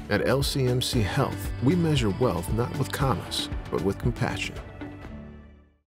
At LCMC Health, we measure wealth not with commas, but with compassion.